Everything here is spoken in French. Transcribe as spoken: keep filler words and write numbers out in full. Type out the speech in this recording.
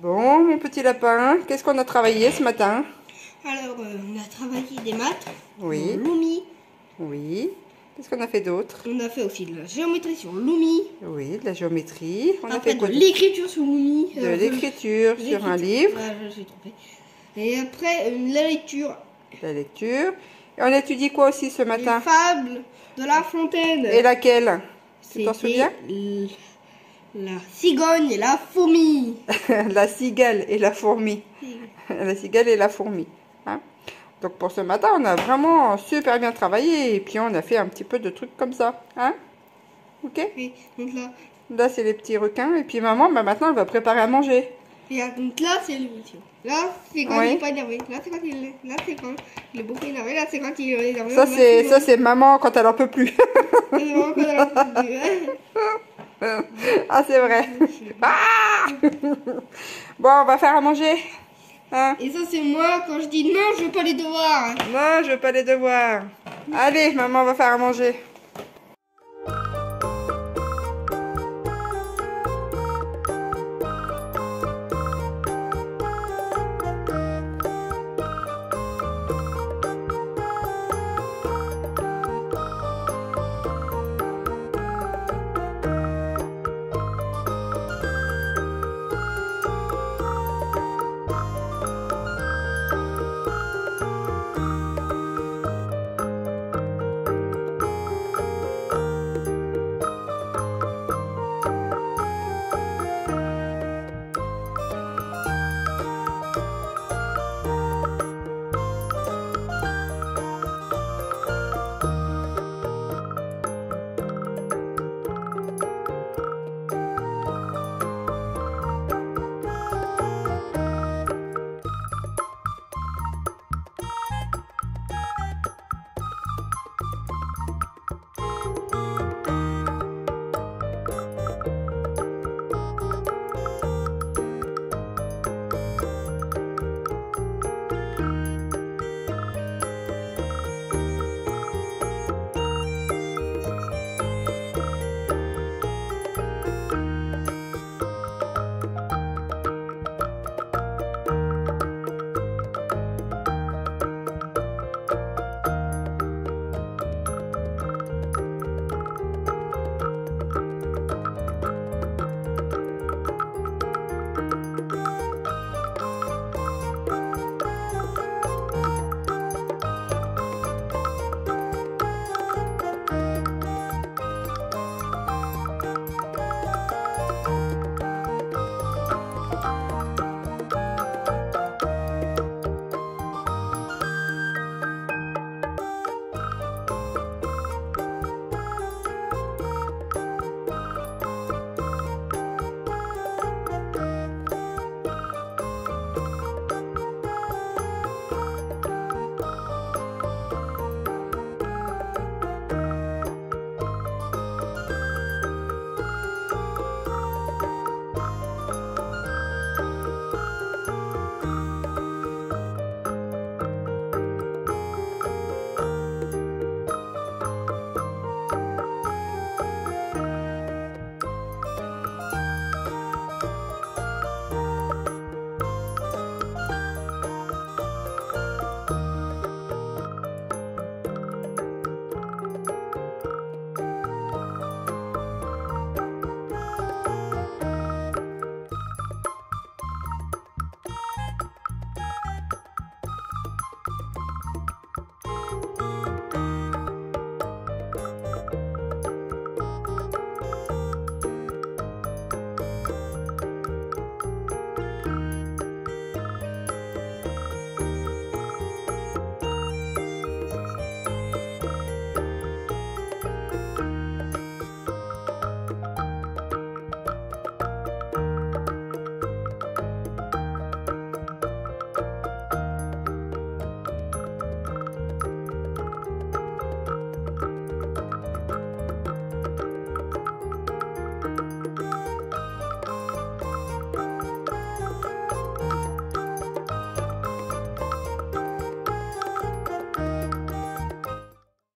Bon, mon petit lapin, qu'est-ce qu'on a travaillé ce matin? Alors, euh, on a travaillé des maths, Oui. Lumi. Oui. Qu'est-ce qu'on a fait d'autre? On a fait aussi de la géométrie sur Lumi. Oui, de la géométrie. On a Après, fait quoi de l'écriture sur Lumi. De Euh, l'écriture de sur un l'écriture. livre. Ah, je suis trompée. Et après, euh, la lecture. La lecture. Et on a étudié quoi aussi ce Les matin? fables de La Fontaine. Et laquelle? Tu t'en C'était souviens? l- La cigogne et la fourmi. La cigale et la fourmi. La cigale et la fourmi. Hein? Donc pour ce matin, on a vraiment super bien travaillé. Et puis on a fait un petit peu de trucs comme ça. Hein? Ok? Et donc là, Là, c'est les petits requins. Et puis maman, bah, maintenant, elle va préparer à manger. et là, donc là c'est l'émission. Là, c'est quand Oui. il est pas énervé. Là, c'est quand il est, là, c'est quand il est beaucoup énervé. Là, c'est quand il est énervé. Ça, Là, c'est bon. ça, c'est maman quand elle en peut plus. C'est vraiment quand elle a entendu. Ah, c'est vrai. Ah bon, on va faire à manger. Hein? Et ça, c'est moi quand je dis non, je veux pas les devoirs. Non, je veux pas les devoirs. Allez, maman va faire à manger.